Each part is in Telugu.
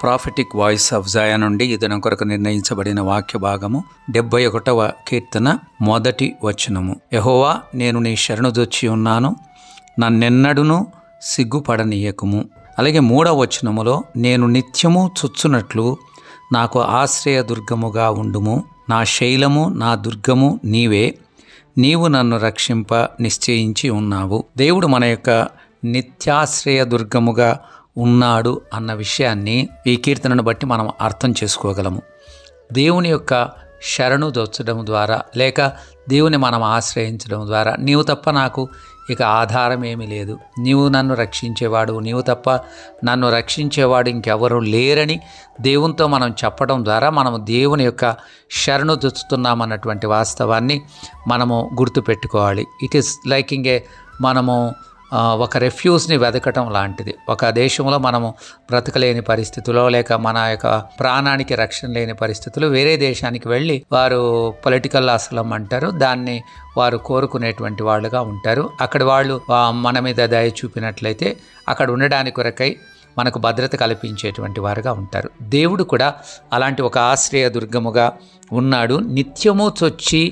ప్రాఫిటిక్ వాయిస్ ఆఫ్ జయా నుండి ఈ దినం కొరకు నిర్ణయించబడిన వాక్య భాగము 71వ కీర్తన మొదటి వచనము. యెహోవా, నేను నీ శరణుదొచ్చి ఉన్నాను, నన్నెన్నడును సిగ్గుపడనీయకుము. అలాగే 3వ వచనములో, నేను నిత్యము చుచ్చునట్లు నాకు ఆశ్రయ దుర్గముగా ఉండుము, నా శైలము నా దుర్గము నీవే, నీవు నన్ను రక్షింప నిశ్చయించి ఉన్నావు. దేవుడు మన యొక్క నిత్యాశ్రయ దుర్గముగా ఉన్నాడు అన్న విషయాన్ని ఈ కీర్తనను బట్టి మనం అర్థం చేసుకోగలము. దేవుని యొక్క శరణు దొచ్చడం ద్వారా, లేక దేవుని మనం ఆశ్రయించడం ద్వారా, నీవు తప్ప నాకు ఇక ఆధారం ఏమీ లేదు, నీవు నన్ను రక్షించేవాడు, నీవు తప్ప నన్ను రక్షించేవాడు ఇంకెవరూ లేరని దేవునితో మనం చెప్పడం ద్వారా మనము దేవుని యొక్క శరణు దొచ్చుతున్నామన్నటువంటి వాస్తవాన్ని మనము గుర్తుపెట్టుకోవాలి. ఇట్ ఈస్ లైక్ మనము ఒక రెఫ్యూజ్ని వెతకటం లాంటిది. ఒక దేశంలో మనము బ్రతకలేని పరిస్థితుల్లో, లేక మన యొక్క ప్రాణానికి రక్షణ లేని పరిస్థితుల్లో వేరే దేశానికి వెళ్ళి వారు పొలిటికల్ అసలం అంటారు, దాన్ని వారు కోరుకునేటువంటి వాళ్ళుగా ఉంటారు. అక్కడ వాళ్ళు మన మీద దయ చూపినట్లయితే అక్కడ ఉండడానికి కొరకై మనకు భద్రత కల్పించేటువంటి వారుగా ఉంటారు. దేవుడు కూడా అలాంటి ఒక ఆశ్రయ దుర్గముగా ఉన్నాడు. నిత్యము చొచ్చి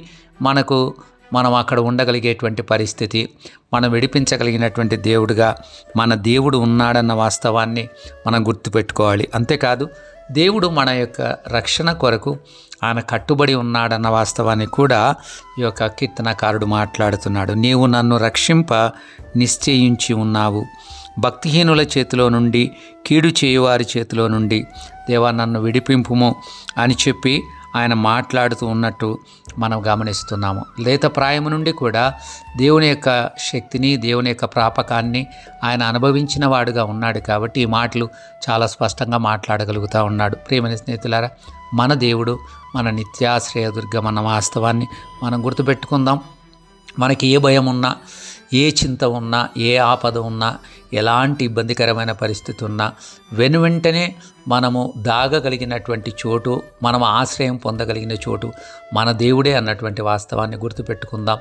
మనం అక్కడ ఉండగలిగేటువంటి పరిస్థితి, మనం విడిపించగలిగినటువంటి దేవుడుగా మన దేవుడు ఉన్నాడన్న వాస్తవాన్ని మనం గుర్తుపెట్టుకోవాలి. అంతేకాదు, దేవుడు మన యొక్క రక్షణ కొరకు ఆయన కట్టుబడి ఉన్నాడన్న వాస్తవాన్ని కూడా ఈ యొక్క కీర్తనకారుడు మాట్లాడుతున్నాడు. నీవు నన్ను రక్షింప నిశ్చయించి ఉన్నావు, భక్తిహీనుల చేతిలో నుండి, కీడు చేయువారి చేతిలో నుండి దేవా నన్ను విడిపింపుము అని చెప్పి ఆయన మాట్లాడుతూ ఉన్నట్టు మనం గమనిస్తున్నాము. లేత ప్రాయము నుండి కూడా దేవుని యొక్క శక్తిని, దేవుని యొక్క ప్రాపకాన్ని ఆయన అనుభవించిన వాడుగా ఉన్నాడు. కాబట్టి ఈ మాటలు చాలా స్పష్టంగా మాట్లాడగలుగుతూ ఉన్నాడు. ప్రియమైన స్నేహితులారా, మన దేవుడు మన నిత్యాశ్రయ దుర్గం అన్న వాస్తవాన్ని మనం గుర్తుపెట్టుకుందాం. మనకి ఏ భయం ఉన్నా, ఏ చింత ఉన్నా, ఏ ఆపద ఉన్నా, ఎలాంటి ఇబ్బందికరమైన పరిస్థితి ఉన్నా వెనువెంటనే మనము దాగగలిగినటువంటి చోటు, మనం ఆశ్రయం పొందగలిగిన చోటు మన దేవుడే అన్నటువంటి వాస్తవాన్ని గుర్తుపెట్టుకుందాం.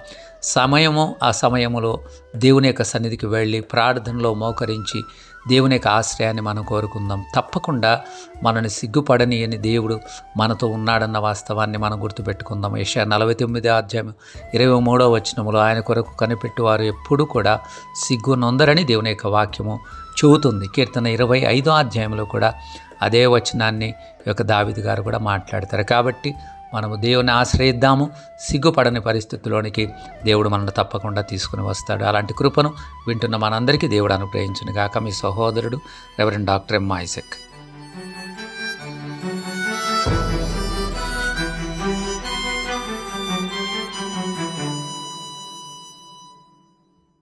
ఆ సమయములో దేవుని యొక్క సన్నిధికి వెళ్ళి ప్రార్థనలో మోకరించి దేవుని యొక్క ఆశ్రయాన్ని మనం కోరుకుందాం. తప్పకుండా మనని సిగ్గుపడనీయని దేవుడు మనతో ఉన్నాడన్న వాస్తవాన్ని మనం గుర్తుపెట్టుకుందాం. యెషయా 49వ అధ్యాయం 23వ వచనములో ఆయన కొరకు కనిపెట్టువారు ఎప్పుడు కూడా సిగ్గు నొందరని దేవుని యొక్క వాక్యము చెబుతుంది. కీర్తన 25వ అధ్యాయంలో కూడా అదే వచనాన్ని యొక్క దావీదు గారు కూడా మాట్లాడతారు. కాబట్టి మనము దేవుని ఆశ్రయిద్దాము. సిగ్గుపడని పరిస్థితుల్లోనికి దేవుడు మనల్ని తప్పకుండా తీసుకుని వస్తాడు. అలాంటి కృపను వింటున్న మనందరికీ దేవుడు అనుగ్రహించును గాక. మీ సహోదరుడు రెవ్.Dr.M. M.Isaac.